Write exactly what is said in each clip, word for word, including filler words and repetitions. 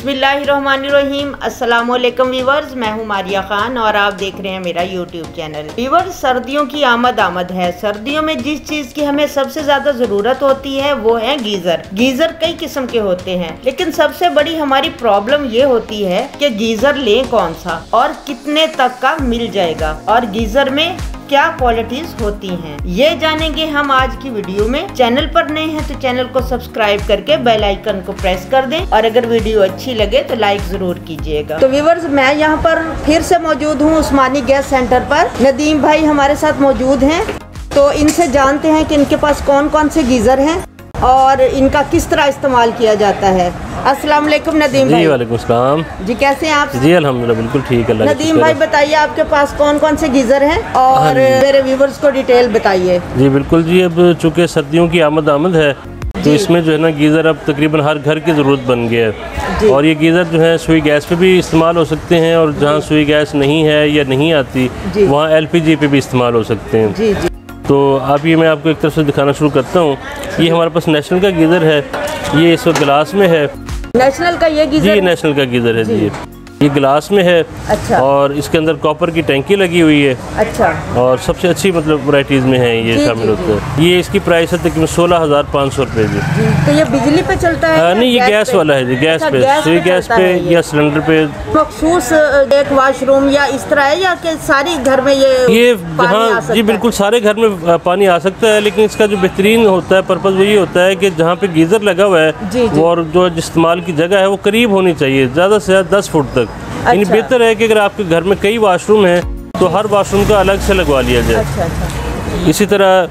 बिस्मिल्लाहिर्रहमानिर्रहीम। अस्सलाम वालेकुम व्यूवर्स, मैं हूं मारिया खान और आप देख रहे हैं मेरा यूट्यूब चैनल। व्यूवर्स, सर्दियों की आमद आमद है। सर्दियों में जिस चीज की हमें सबसे ज्यादा जरूरत होती है वो है गीजर। गीजर कई किस्म के होते हैं, लेकिन सबसे बड़ी हमारी प्रॉब्लम ये होती है कि गीजर लें कौन सा और कितने तक का मिल जाएगा और गीजर में क्या क्वालिटीज होती हैं, ये जानेंगे हम आज की वीडियो में। चैनल पर नए हैं तो चैनल को सब्सक्राइब करके बेल आइकन को प्रेस कर दें और अगर वीडियो अच्छी लगे तो लाइक जरूर कीजिएगा। तो व्यूवर्स, मैं यहाँ पर फिर से मौजूद हूँ उस्मानी गैस सेंटर पर। नदीम भाई हमारे साथ मौजूद हैं, तो इनसे जानते हैं कि इनके पास कौन कौन से गीजर हैं और इनका किस तरह इस्तेमाल किया जाता है। अस्सलाम वालेकुम नदीम भाई। वालेकुम सलाम जी, कैसे हैं आप? जी अल्हम्दुलिल्लाह बिल्कुल ठीक है। नदीम भाई बताइए, आपके पास कौन कौन से गीजर हैं और मेरे व्यूवर्स को डिटेल बताइए। जी बिल्कुल जी, अब चूँकि सर्दियों की आमद आमद है तो इसमें जो है ना गीज़र अब तकरीबन हर घर की ज़रूरत बन गया है और ये गीज़र जो है सुई गैस पे भी इस्तेमाल हो सकते हैं और जहाँ सुई गैस नहीं है या नहीं आती वहाँ एलपीजी पे भी इस्तेमाल हो सकते हैं। जी जी। तो आप ये मैं आपको एक तरफ से दिखाना शुरू करता हूँ। ये हमारे पास नेशनल का गीज़र है, ये इस वक्त गिलास में है। नेशनल का ये गीज़र? जी नेशनल का गीज़र है जी, ये ये गिलास में है। अच्छा। और इसके अंदर कॉपर की टैंकी लगी हुई है। अच्छा। और सबसे अच्छी मतलब वैराइटीज़ में है ये शामिल होते हैं। ये इसकी प्राइस है तकरीबन सोलह हज़ार पाँच सौ रुपये जी। तो ये बिजली पे चलता है? आ, नहीं ये गैस वाला है जी, गैस पे, सुई गैस पे या सिलेंडर पे। मखसूस एक वाशरूम या इस तरह है या कि सारी घर में ये ये जहाँ जी बिल्कुल सारे घर में पानी आ सकता है, लेकिन इसका जो बेहतरीन होता है पर्पज़ वो ये होता है कि जहाँ पे गीज़र लगा हुआ है और जो इस्तेमाल की जगह है वो करीब होनी चाहिए, ज़्यादा से ज़्यादा दस फुट तक। यानी अच्छा। बेहतर है कि अगर आपके घर में कई वाशरूम हैं तो हर वाशरूम का अलग से लगवा लिया जाए। अच्छा, अच्छा। इसी तरह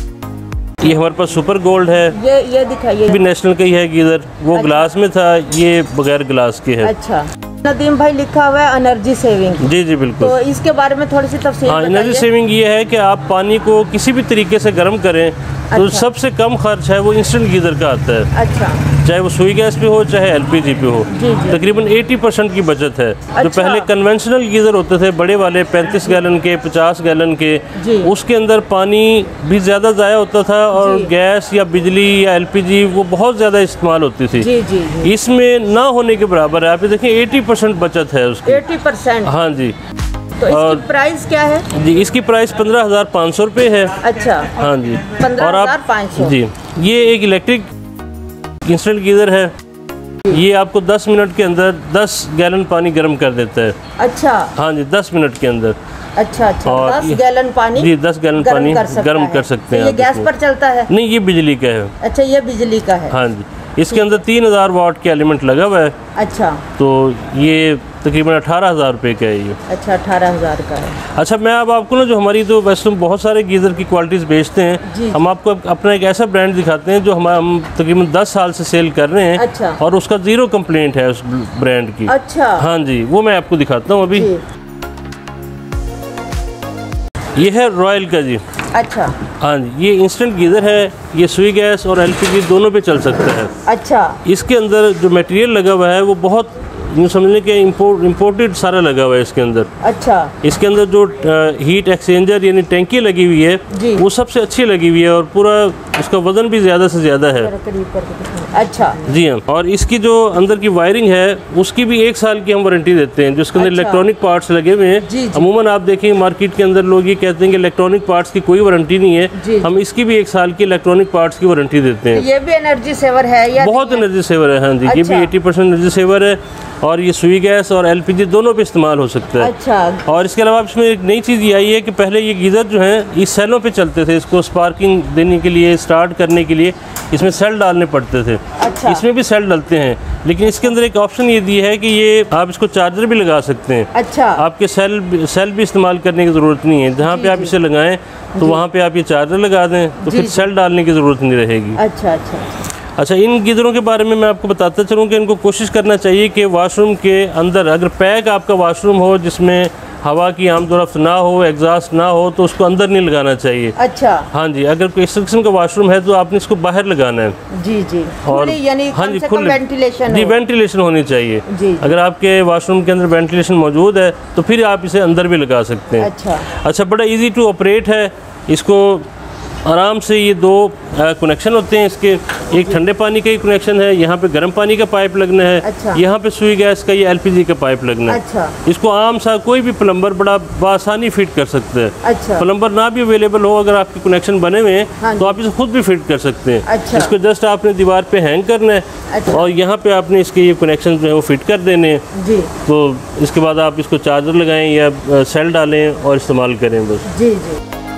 ये हमारे पास सुपर गोल्ड है, ये ये दिखाइए। भी नेशनल का ही है गीज़र, वो अच्छा। गिलास में था, ये बगैर गिलास के है। अच्छा। नदीम भाई लिखा हुआ है एनर्जी सेविंग। जी जी बिल्कुल। तो इसके बारे में थोड़ी सी तफसील हाँ, एनर्जी सेविंग ये है कि आप पानी को किसी भी तरीके से गर्म करें तो अच्छा। सबसे कम खर्च है वो इंस्टेंट गीज़र का आता है। अच्छा। चाहे वो सुई गैस पे हो चाहे एलपीजी पे हो, तकरीबन अस्सी परसेंट की बचत है। अच्छा। जो पहले कन्वेंशनल गीज़र होते थे बड़े वाले पैंतीस गैलन के पचास गैलन के, उसके अंदर पानी भी ज़्यादा ज़ाया होता था और गैस या बिजली या एलपीजी वो बहुत ज़्यादा इस्तेमाल होती थी। जी, जी, जी। इसमें ना होने के बराबर है। आप देखें अस्सी परसेंट बचत है उसकी। अस्सी परसेंट? हाँ जी। तो इसकी प्राइस क्या है? जी इसकी प्राइस पंद्रह हज़ार पाँच सौ रुपये है। अच्छा। हाँ जी, पंद्रह हज़ार पाँच सौ। जी, ये एक इलेक्ट्रिक इंस्टेंट गीज़र है। ये आपको दस मिनट के अंदर दस गैलन पानी गर्म कर देता है। अच्छा। हाँ जी, दस मिनट के अंदर। अच्छा अच्छा। और दस गैलन पानी? जी दस गैलन पानी गर्म कर सकते हैं। ये गैस पर चलता है? नहीं, ये बिजली का है। अच्छा, ये बिजली का है। हाँ जी, इसके अंदर तीन हज़ार वाट के एलिमेंट लगा हुआ है। अच्छा। तो ये तकरीबन अठारह हज़ार रुपये का है ये। अच्छा, अठारह हज़ार का है। अच्छा, मैं अब आपको ना जो हमारी तो वैसे तो बहुत सारे गीज़र की क्वालिटीज़ बेचते हैं, हम आपको अपना एक ऐसा ब्रांड दिखाते हैं जो हम हम तकरीबन दस साल से सेल कर रहे हैं। अच्छा। और उसका ज़ीरो कंप्लेंट है उस ब्रांड की। अच्छा। हाँ जी, वो मैं आपको दिखाता हूँ अभी। ये है रॉयल का जी। अच्छा। हाँ जी, ये इंस्टेंट गीज़र है, ये सुई गैस और एलपीजी दोनों पे चल सकता है। अच्छा। इसके अंदर जो मटेरियल लगा हुआ है वो बहुत यूँ समझने के इम्पोर्ट इम्पोर्टेड सारा लगा हुआ है इसके अंदर। अच्छा। इसके अंदर जो हीट एक्सचेंजर यानी टैंकी लगी हुई है वो सबसे अच्छी लगी हुई है और पूरा उसका वजन भी ज़्यादा से ज़्यादा है। अच्छा। जी हाँ, और इसकी जो अंदर की वायरिंग है उसकी भी एक साल की हम वारंटी देते हैं, जिसके अंदर अच्छा। इलेक्ट्रॉनिक पार्ट्स लगे हुए हैं। अमूमन आप देखें मार्केट के अंदर लोग ये कहते हैं कि इलेक्ट्रॉनिक पार्ट्स की कोई वारंटी नहीं है, हम इसकी भी एक साल की इलेक्ट्रॉनिक पार्ट्स की वारंटी देते हैं। ये भी एनर्जी सेवर है या? बहुत एनर्जी सेवर है। हाँ जी, ये भी अस्सी परसेंट एनर्जी सेवर है और ये सुई गैस और एलपीजी दोनों पे इस्तेमाल हो सकता है। अच्छा। और इसके अलावा इसमें एक नई चीज़ ये आई है कि पहले ये गीज़र जो हैं इस सेलों पे चलते थे, इसको स्पार्किंग देने के लिए स्टार्ट करने के लिए इसमें सेल डालने पड़ते थे। अच्छा। इसमें भी सेल डालते हैं, लेकिन इसके अंदर एक ऑप्शन ये दिया है कि ये आप इसको चार्जर भी लगा सकते हैं। अच्छा। आपके सेल सेल भी इस्तेमाल करने की ज़रूरत नहीं है, जहाँ पे आप इसे लगाएं तो वहाँ पे आप ये चार्जर लगा दें तो फिर सेल डालने की ज़रूरत नहीं रहेगी। अच्छा अच्छा। अच्छा, इन गीज़रों के बारे में मैं आपको बताता चलूँ कि इनको कोशिश करना चाहिए कि वाशरूम के अंदर अगर पैक आपका वाशरूम हो जिसमें हवा की आमदोरफ्त ना हो, एग्जॉस्ट ना हो, तो उसको अंदर नहीं लगाना चाहिए। अच्छा। हाँ जी, अगर कोई इस किस्म का वाशरूम है तो आपने इसको बाहर लगाना है। जी जी। और यानी हाँ जी, खुले वेंटिलेशन जी वेंटिलेशन होनी चाहिए। जी। अगर आपके वाशरूम के अंदर वेंटिलेशन मौजूद है तो फिर आप इसे अंदर भी लगा सकते हैं। अच्छा। अच्छा, बड़ा ईजी टू ऑपरेट है। इसको आराम से ये दो कनेक्शन होते हैं इसके। एक ठंडे पानी का ही कनेक्शन है, यहाँ पे गर्म पानी का पाइप लगना है। अच्छा। यहाँ पे सुई गैस का, ये एलपीजी का पाइप लगना है। अच्छा। इसको आम सा कोई भी प्लम्बर बड़ा आसानी फिट कर सकता है। अच्छा। प्लम्बर ना भी अवेलेबल हो, अगर आपके कनेक्शन बने हुए हैं हाँ तो आप इसे खुद भी फिट कर सकते हैं। अच्छा। इसको जस्ट आपने दीवार पे हैंग करना है। अच्छा। और यहाँ पे आपने इसके ये कनेक्शन जो है वो फिट कर देने हैं जी। तो इसके बाद आप इसको चार्जर लगाएं या सेल डालें और इस्तेमाल करें बस। जी जी।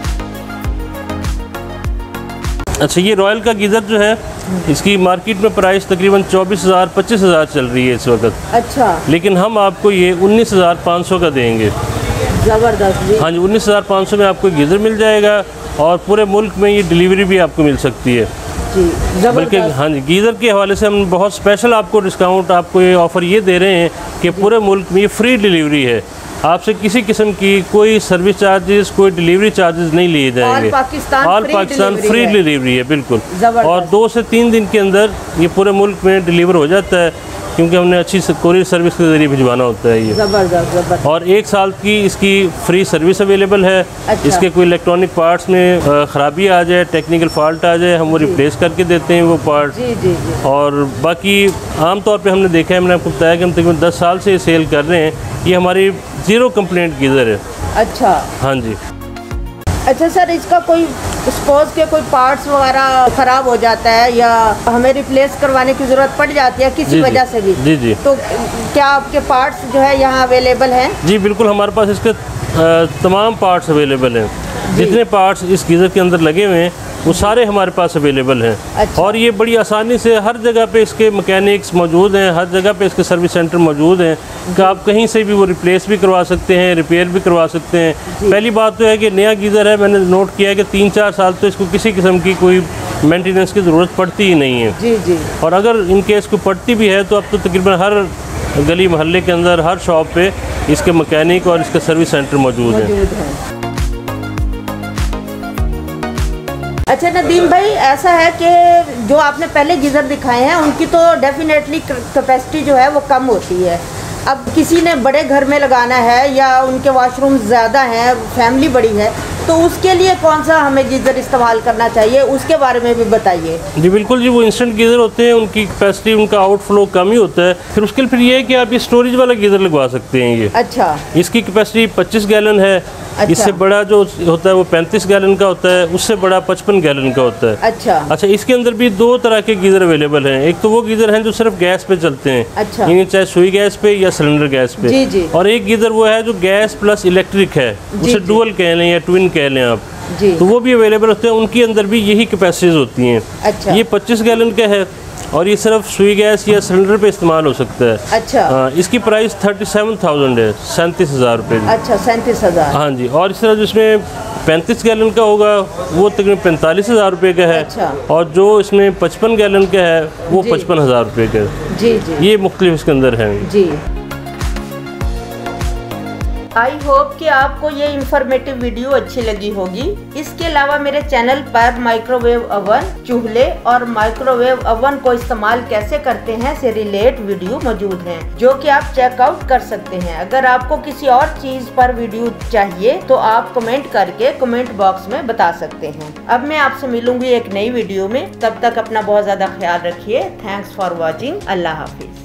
अच्छा, ये रॉयल का गीज़र जो है इसकी मार्केट में प्राइस तकरीबन चौबीस हज़ार पच्चीस हज़ार चल रही है इस वक्त। अच्छा। लेकिन हम आपको ये उन्नीस हज़ार पाँच सौ का देंगे। ज़बरदस्त। हाँ जी, उन्नीस हज़ार पाँच सौ में आपको गीज़र मिल जाएगा और पूरे मुल्क में ये डिलीवरी भी आपको मिल सकती है जी। बल्कि हाँ जी, गीज़र के हवाले से हम बहुत स्पेशल आपको डिस्काउंट, आपको ये ऑफ़र ये दे रहे हैं कि पूरे मुल्क में ये फ्री डिलीवरी है। आपसे किसी किस्म की कोई सर्विस चार्जेस, कोई डिलीवरी चार्जेस नहीं लिए जाएंगे। All Pakistan all Pakistan free delivery है बिल्कुल। और दो से तीन दिन के अंदर ये पूरे मुल्क में डिलीवर हो जाता है, क्योंकि हमने अच्छी कोरियर सर्विस के ज़रिए भिजवाना होता है ये। ज़बरदस्त ज़बरदस्त। और एक साल की इसकी फ्री सर्विस अवेलेबल है। अच्छा। इसके कोई इलेक्ट्रॉनिक पार्ट्स में ख़राबी आ जाए, टेक्निकल फॉल्ट आ जाए, हम वो रिप्लेस करके देते हैं वो पार्ट। जी जी जी। और बाकी आम तौर पे हमने देखा है, मैंने आपको बताया कि हम तकरीबन दस साल से सेल कर रहे हैं। ये हमारी ज़ीरो कंप्लेंट गीज़र है। अच्छा। हाँ जी। अच्छा सर, इसका कोई सपोज के कोई पार्ट्स वगैरह ख़राब हो जाता है या हमें रिप्लेस करवाने की ज़रूरत पड़ जाती है किसी वजह से भी, जी जी, तो क्या आपके पार्ट्स जो है यहाँ अवेलेबल हैं? जी बिल्कुल, हमारे पास इसके तमाम पार्ट्स अवेलेबल हैं। जितने पार्ट्स इस गीज़र के अंदर लगे हुए हैं वो सारे हमारे पास अवेलेबल हैं। अच्छा। और ये बड़ी आसानी से हर जगह पे इसके मैकेनिक्स मौजूद हैं, हर जगह पे इसके सर्विस सेंटर मौजूद हैं कि आप कहीं से भी वो रिप्लेस भी करवा सकते हैं, रिपेयर भी करवा सकते हैं। पहली बात तो है कि नया गीज़र है, मैंने नोट किया है कि तीन चार साल तो इसको किसी किस्म की कोई मेंटेनेंस की ज़रूरत पड़ती ही नहीं है। जी जी। और अगर इन केस को पड़ती भी है तो अब तो तकरीबन हर गली मोहल्ले के अंदर हर शॉप पे इसके मैकेनिक और इसके सर्विस सेंटर मौजूद हैं। अच्छा नदीम भाई, ऐसा है कि जो आपने पहले गीज़र दिखाए हैं उनकी तो डेफिनेटली कैपेसिटी जो है वो कम होती है। अब किसी ने बड़े घर में लगाना है या उनके वाशरूम ज़्यादा हैं, फैमिली बड़ी है, तो उसके लिए कौन सा हमें गीज़र इस्तेमाल करना चाहिए, उसके बारे में भी बताइए। जी बिल्कुल जी, वो इंस्टेंट गीज़र होते हैं, उनकी कैपेसिटी, उनका आउटफ्लो कम ही होता है। फिर उसके लिए फिर ये है कि आप ये स्टोरेज वाला गीज़र लगवा सकते हैं ये। अच्छा। इसकी कैपेसिटी पच्चीस गैलन है। अच्छा। इससे बड़ा जो होता है वो पैंतीस गैलन का होता है, उससे बड़ा पचपन गैलन का होता है। अच्छा। अच्छा, इसके अंदर भी दो तरह के गीज़र अवेलेबल हैं। एक तो वो गीज़र हैं जो सिर्फ गैस पे चलते हैं। अच्छा। यानी चाहे सुई गैस पे या सिलेंडर गैस पे। जी जी। और एक गीज़र वो है जो गैस प्लस इलेक्ट्रिक है, उसे डुअल कह लें या ट्विन कह लें आप। जी। तो वो भी अवेलेबल होते हैं, उनके अंदर भी यही कैपेसिटीज होती हैं। अच्छा। ये पच्चीस गैलन का है और ये सिर्फ सुई गैस या सिलेंडर पे इस्तेमाल हो सकता है। अच्छा। हाँ, इसकी प्राइस थर्टी सेवन थाउजेंड है, सैंतीस हज़ार रुपये। अच्छा, सैंतीस हज़ार। हाँ जी। और इस तरह जिसमें पैंतीस गैलन का होगा वो तकरीबन पैंतालीस हज़ार रुपये का है। अच्छा। और जो इसमें पचपन गैलन का है वो पचपन हज़ार रुपये का है। जी जी। ये मुख्तलिफ इसके अंदर है जी। आई होप कि आपको ये इंफॉर्मेटिव वीडियो अच्छी लगी होगी। इसके अलावा मेरे चैनल पर माइक्रोवेव ओवन, चूल्हे और माइक्रोवेव ओवन को इस्तेमाल कैसे करते हैं से रिलेट वीडियो मौजूद हैं, जो कि आप चेकआउट कर सकते हैं। अगर आपको किसी और चीज पर वीडियो चाहिए तो आप कमेंट करके कमेंट बॉक्स में बता सकते हैं। अब मैं आपसे मिलूंगी एक नई वीडियो में, तब तक अपना बहुत ज्यादा ख्याल रखिए। Thanks for watching. अल्लाह हाफिज।